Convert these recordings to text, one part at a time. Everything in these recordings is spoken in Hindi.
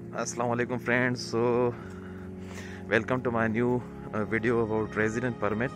Assalamu alaikum friends. So welcome to my new video about resident permit.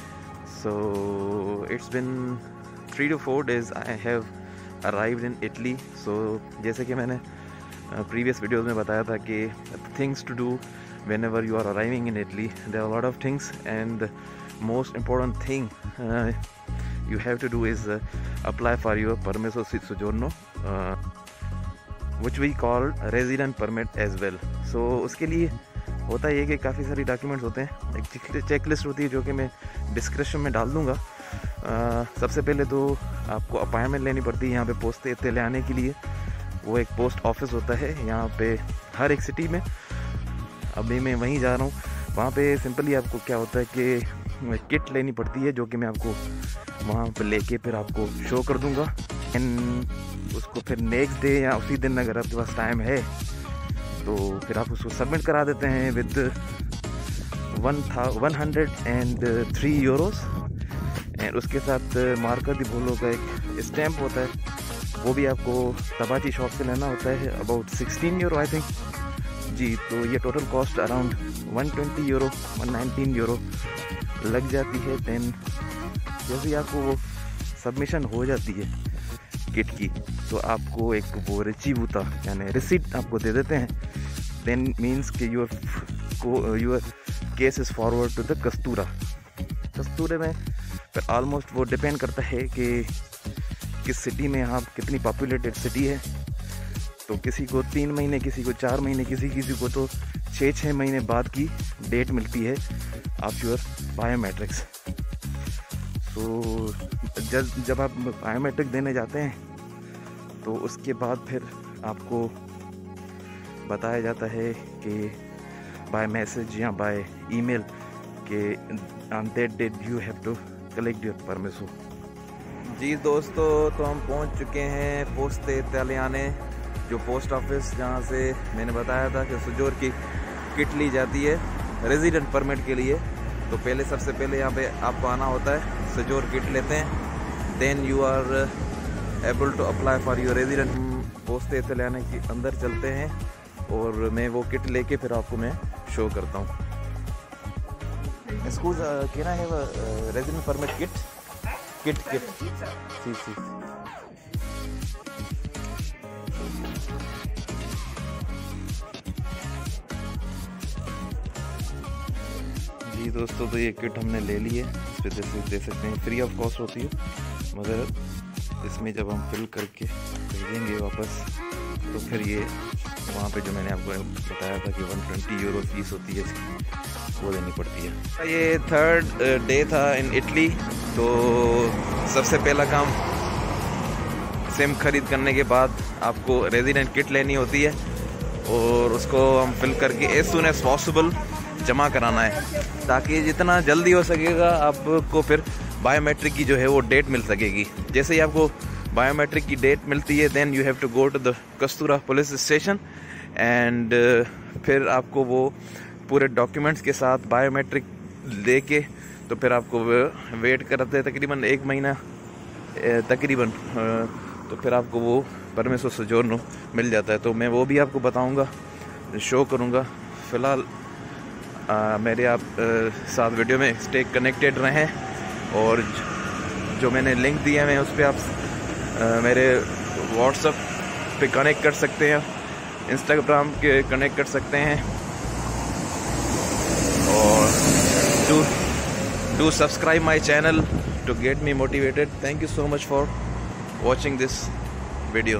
So it's been 3 to 4 days I have arrived in Italy. So जैसे कि मैंने previous videos में बताया था कि things to do whenever you are arriving in Italy, there are a lot of things, and the most important thing you have to do is apply for your permesso di soggiorno, which we call resident permit as well. So उसके लिए होता है ये कि काफ़ी सारी डॉक्यूमेंट्स होते हैं, एक चेक लिस्ट होती है जो कि मैं डिस्क्रिप्शन में डाल दूँगा। सबसे पहले तो आपको अपॉइंटमेंट लेनी पड़ती है यहाँ पे पोस्ट इतने आने के लिए। वो एक पोस्ट ऑफिस होता है यहाँ पे हर एक सिटी में। अभी मैं वहीं जा रहा हूँ। वहाँ पे सिंपली आपको क्या होता है कि किट लेनी पड़ती है जो कि मैं आपको वहाँ पे लेके फिर आपको शो कर दूँगा। एंड उसको फिर नेक्स्ट डे या उसी दिन अगर आपके पास टाइम है तो फिर आप उसको सबमिट करा देते हैं विद 103 यूरोस। एंड उसके साथ मार्कर दी बोलो का एक स्टैम्प होता है, वो भी आपको तबाची शॉप से लेना होता है, अबाउट 16 यूरो आई थिंक जी। तो ये total cost around 120 euro 119 euro लग जाती है। देन जैसे ही आपको वो सबमिशन हो जाती है किट की तो आपको एक वो रिसीवूता यानी रिसीट आपको दे देते हैं। देन मीन्स कि your case is forward to the Questura में। फिर ऑलमोस्ट वो डिपेंड करता है कि किस सिटी में आप कितनी पॉपुलेटेड सिटी है। तो किसी को 3 महीने, किसी को 4 महीने, किसी को तो 6 महीने बाद की डेट मिलती है ऑफ योर बायोमेट्रिक्स। तो जब आप बायोमेट्रिक देने जाते हैं तो उसके बाद फिर आपको बताया जाता है कि बाय मैसेज या बाय ईमेल के on that date you have to collect your परमिसो। जी दोस्तों, तो हम पहुंच चुके हैं पोस्ते इतालियाने, जो पोस्ट ऑफिस जहां से मैंने बताया था कि सुजोर की किट ली जाती है रेजिडेंट परमिट के लिए। तो पहले सबसे पहले यहाँ पे आपको आना होता है, सुजोर किट लेते हैं, then you are able to apply for your resident. Poste Italiane के अंदर चलते हैं और मैं वो किट लेके फिर आपको मैं शो करता हूँ। Scusa, can I have a resident permit kit? Kit. Sí. जी दोस्तों, तो ये किट हमने ले ली है। इस पर दे सकते हैं, फ्री ऑफ कॉस्ट होती है, मगर इसमें जब हम फिल करके भेजेंगे वापस तो फिर ये वहाँ पे जो मैंने आपको बताया था कि 120 यूरो फीस होती है इसकी, वो देनी पड़ती है। ये 3rd डे था इन इटली। तो सबसे पहला काम, सिम खरीद करने के बाद आपको रेजिडेंट किट लेनी होती है और उसको हम फिल करके एज सून एज पॉसिबल जमा कराना है, ताकि जितना जल्दी हो सकेगा आपको फिर बायोमेट्रिक की जो है वो डेट मिल सकेगी। जैसे ही आपको बायोमेट्रिक की डेट मिलती है, then you have to go to the कस्तूरा police station and फिर आपको वो पूरे डॉक्यूमेंट्स के साथ बायोमेट्रिक लेके तो फिर आपको वेट कराते हैं तकरीबन 1 महीना तकरीबन। तो फिर आपको वो परमिसो सोजोर्नो मिल जाता है। तो मैं वो भी आपको बताऊंगा, शो करूंगा। फ़िलहाल मेरे आप साथ वीडियो में स्टे कनेक्टेड रहें, और जो मैंने लिंक दिया है उस पर आप मेरे व्हाट्सएप पे कनेक्ट कर सकते हैं, इंस्टाग्राम के कनेक्ट कर सकते हैं, और do subscribe my channel to get me motivated. Thank you so much for watching this video.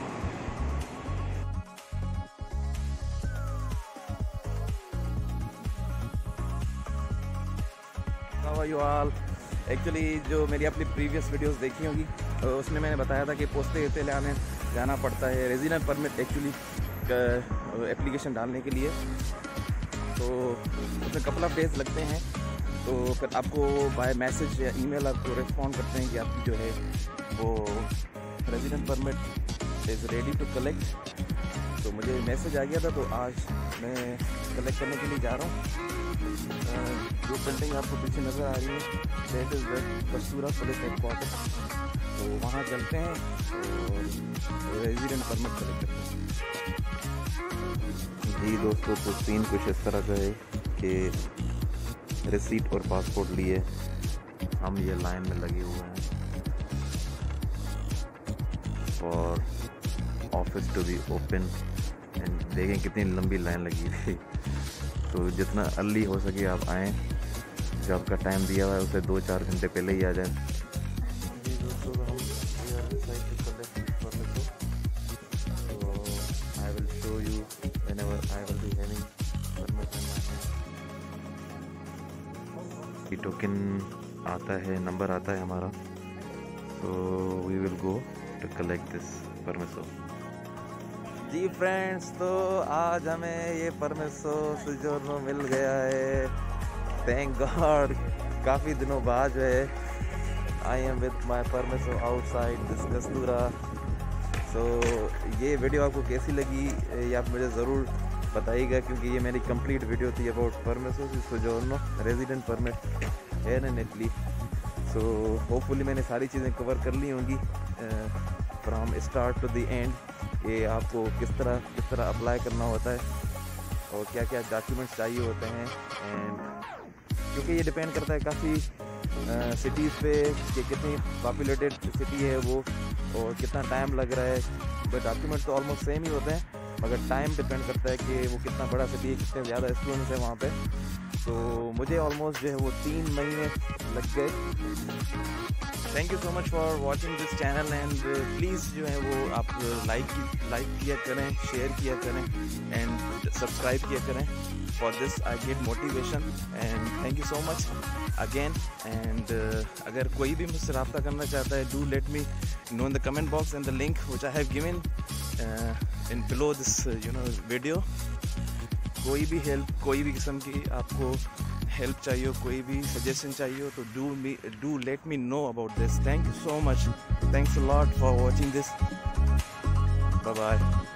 How are you all? Actually जो मेरी अपनी प्रीवियस वीडियोस देखी होगी उसमें मैंने बताया था कि पोस्ते इतालियाने जाना पड़ता है रेजिडेंट परमिट एक्चुअली एप्लीकेशन डालने के लिए। तो उसमें कपल ऑफ डेज लगते हैं। तो फिर आपको बाय मैसेज या ईमेल आपको रिस्पॉन्ड करते हैं कि आपकी जो है वो resident permit is ready to collect. तो मुझे मैसेज आ गया था, तो आज मैं कलेक्ट करने के लिए जा रहा हूँ। जो बिल्डिंग आपको पीछे नज़र आ रही है that is the कस्तूरा police headquarter. तो वहाँ चलते हैं और रेजिडेंट परमिट कलेक्ट करते हैं। जी दोस्तों, तो सीन कुछ इस तरह का है कि रिसीट और पासपोर्ट लिए हम ये लाइन में लगे हुए हैं for office to be open. And देखें कितनी लंबी लाइन लगी थी। तो जितना अर्ली हो सके आप आएँ, जो आपका टाइम दिया हुआ है उसे 2-4 घंटे पहले ही आ जाए। जी दोस्तों, हम I will show you whenever I will be having permit in my hand। ये टोकन आता है, नंबर आता है हमारा, तो we will go to collect this permesso. जी फ्रेंड्स, तो आज हमें ये परमिसो सोजोर्नो मिल गया है, थैंक गॉड। काफ़ी दिनों बाद जो है I am with my permesso outside this questura. तो ये वीडियो आपको कैसी लगी ये आप मुझे ज़रूर बताइएगा, क्योंकि ये मेरी कंप्लीट वीडियो थी about permesso soggiorno resident permit है इन इटली। सो होपफुली मैंने सारी चीज़ें कवर कर ली होंगी from start to the end, ये आपको किस तरह अप्लाई करना होता है और क्या क्या डॉक्यूमेंट्स चाहिए होते हैं। एंड क्योंकि ये डिपेंड करता है काफ़ी सिटीज़ पे कि कितनी पॉपुलेटेड सिटी है वो और कितना टाइम लग रहा है। बट डॉक्यूमेंट तो ऑलमोस्ट सेम ही होते हैं, मगर टाइम डिपेंड करता है कि वो कितना बड़ा सिटी है, कितने ज़्यादा स्टूडेंट्स हैं वहाँ पे। तो मुझे ऑलमोस्ट जो है वो 3 महीने लग गए। Thank you so much for watching this channel and please जो है वो आप लाइक किया करें, शेयर किया करें एंड सब्सक्राइब किया करें। For this I get motivation and thank you so much again. And अगर कोई भी मुझसे रब्ता करना चाहता है, do let me know in the comment box and the link which I have given in below this video. कोई भी हेल्प, कोई भी किस्म की आपको हेल्प चाहिए हो, कोई भी सजेशन चाहिए हो, तो do let me know about this. Thank you so much, thanks a lot for watching this, bye bye.